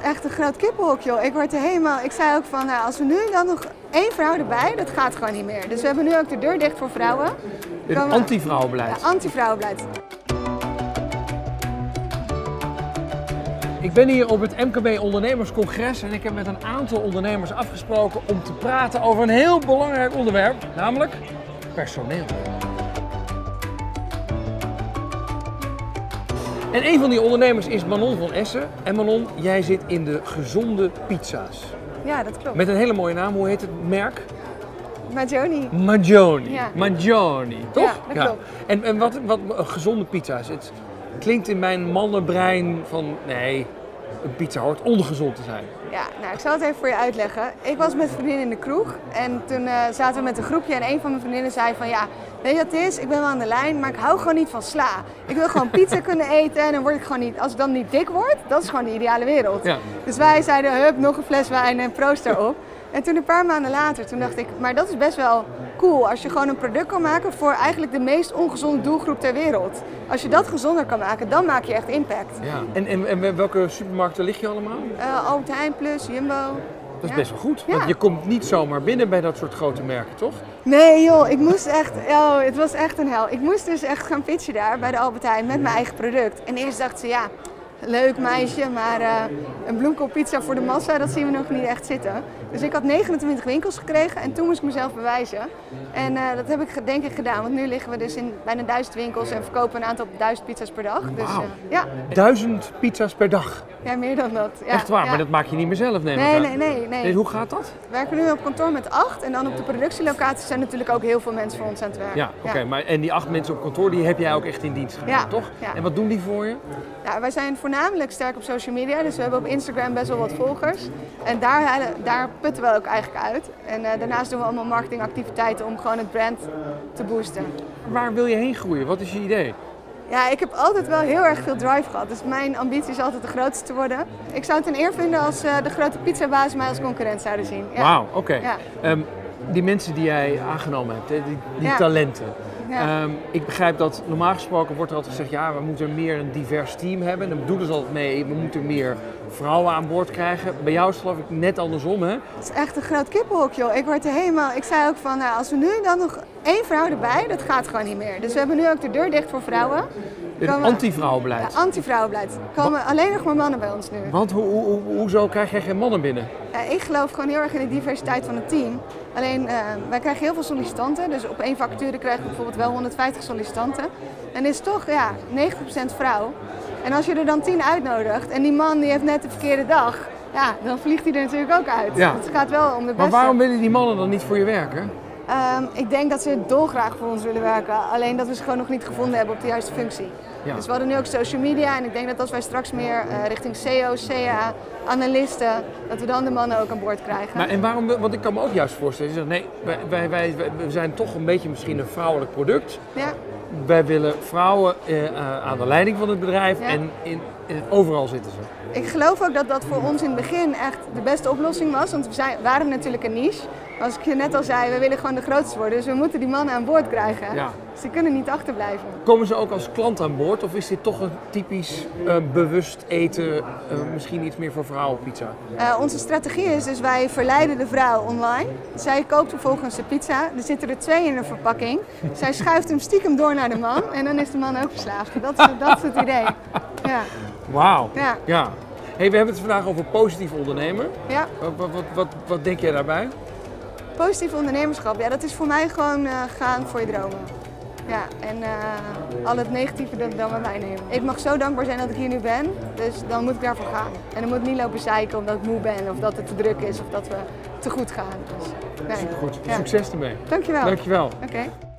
Echt een groot kippenhok, joh. Ik zei ook van, nou, als we nu dan nog 1 vrouw erbij, dat gaat gewoon niet meer. Dus we hebben nu ook de deur dicht voor vrouwen. Een anti-vrouwenbeleid. Ja, anti-vrouwenbeleid. Ik ben hier op het MKB Ondernemerscongres en ik heb met een aantal ondernemers afgesproken om te praten over een heel belangrijk onderwerp, namelijk personeel. En een van die ondernemers is Manon van Essen. En Manon, jij zit in de gezonde pizza's. Ja, dat klopt. Met een hele mooie naam, hoe heet het merk? Maggioni. Maggioni. Ja. Maggioni, toch? Ja, dat klopt. En wat gezonde pizza's? Het klinkt in mijn mannenbrein van nee, een pizza hoort ongezond te zijn. Ja, nou, ik zal het even voor je uitleggen. Ik was met vriendinnen in de kroeg en toen zaten we met een groepje en een van mijn vriendinnen zei van ja, weet je wat het is? Ik ben wel aan de lijn, maar ik hou gewoon niet van sla. Ik wil gewoon pizza kunnen eten en dan word ik gewoon niet, als ik dan niet dik word, dat is gewoon de ideale wereld. Ja. Dus wij zeiden, hup, nog een fles wijn en proost erop. En toen een paar maanden later, toen dacht ik, maar dat is best wel cool als je gewoon een product kan maken voor eigenlijk de meest ongezonde doelgroep ter wereld. Als je dat gezonder kan maken, dan maak je echt impact. Ja. En welke supermarkten lig je allemaal? Albert Heijn Plus, Jumbo. Dat is Ja. best wel goed, Ja. want je komt niet zomaar binnen bij dat soort grote merken, toch? Nee joh, ik moest echt, het was echt een hel. Ik moest dus echt gaan pitchen daar bij de Albert Heijn met mijn eigen product. En eerst dacht ze, ja, leuk meisje, maar een bloemkoolpizza voor de massa, dat zien we nog niet echt zitten. Dus ik had 29 winkels gekregen en toen moest ik mezelf bewijzen. En dat heb ik denk ik gedaan, want nu liggen we dus in bijna 1000 winkels en verkopen een aantal 1000 pizza's per dag. Dus Wauw. ja. 1000 pizza's per dag. Ja, meer dan dat. Ja, Echt waar, ja. maar dat maak je niet meer zelf, neem ik Nee, aan. nee. Hoe gaat dat? We werken nu op kantoor met 8 en dan op de productielocaties zijn natuurlijk ook heel veel mensen voor ons aan het werken. Ja, oké. Maar en die 8 mensen op kantoor, die heb jij ook echt in dienst genomen, Ja, toch? ja. En wat doen die voor je? Ja, wij zijn voornamelijk sterk op social media, dus we hebben op Instagram best wel wat volgers. En daar putten we ook eigenlijk uit. En daarnaast doen we allemaal marketingactiviteiten om gewoon het brand te boosten. Waar wil je heen groeien? Wat is je idee? Ja, ik heb altijd wel heel erg veel drive gehad, dus mijn ambitie is altijd de grootste te worden. Ik zou het een eer vinden als de grote pizzabazen mij als concurrent zouden zien. Ja. Wauw, oké. Ja. Die mensen die jij aangenomen hebt, hè, die Ja. talenten. Ja. Ik begrijp dat normaal gesproken wordt er altijd gezegd, ja, we moeten meer een divers team hebben. En dan bedoelen ze altijd mee, we moeten meer vrouwen aan boord krijgen. Bij jou is het geloof ik net andersom, hè? Het is echt een groot kippenhok, joh. Ik zei ook van, nou, als we nu dan nog 1 vrouw erbij, dat gaat gewoon niet meer. Dus we hebben nu ook de deur dicht voor vrouwen. Een anti-vrouwenbeleid. Ja, anti-vrouwenbeleid. Er komen alleen nog maar mannen bij ons nu. Want hoezo krijg jij geen mannen binnen? Ik geloof gewoon heel erg in de diversiteit van het team. Alleen, wij krijgen heel veel sollicitanten. Dus op 1 vacature krijgen we bijvoorbeeld wel 150 sollicitanten. En is toch, ja, 90% vrouw. En als je er dan 10 uitnodigt en die man die heeft net de verkeerde dag, ja, dan vliegt hij er natuurlijk ook uit. Ja. Het gaat wel om de beste. Maar waarom willen die mannen dan niet voor je werken? Ik denk dat ze dolgraag voor ons willen werken. Alleen dat we ze gewoon nog niet gevonden hebben op de juiste functie. Ja. Dus we hadden nu ook social media en ik denk dat als wij straks meer richting SEO, CA, analisten, dat we dan de mannen ook aan boord krijgen. Maar en waarom, want ik kan me ook juist voorstellen, je zegt, nee, we zijn toch een beetje misschien een vrouwelijk product. Ja. Wij willen vrouwen aan de leiding van het bedrijf Ja. en overal zitten ze. Ik geloof ook dat dat voor ons in het begin echt de beste oplossing was, want we waren natuurlijk een niche. Als ik je net al zei, we willen gewoon de grootste worden, dus we moeten die mannen aan boord krijgen. Ja. Dus die kunnen niet achterblijven. Komen ze ook als klant aan boord of is dit toch een typisch bewust eten, misschien iets meer voor vrouwenpizza? Onze strategie is dus, wij verleiden de vrouw online. Zij koopt vervolgens de pizza, er zitten er 2 in de verpakking. Zij schuift hem stiekem door naar de man en dan is de man ook verslaafd. Dat is het idee. Ja. Wauw. Ja. Hey, we hebben het vandaag over positief ondernemen. Ja. Wat denk jij daarbij? Positief ondernemerschap, ja, dat is voor mij gewoon gaan voor je dromen. Ja, en al het negatieve dan bij mij nemen. Ik mag zo dankbaar zijn dat ik hier nu ben, dus dan moet ik daarvoor gaan. En dan moet ik niet lopen zeiken omdat ik moe ben of dat het te druk is of dat we te goed gaan. Dus, nee. Goed, Ja. succes ermee. Dankjewel. Dankjewel. Oké.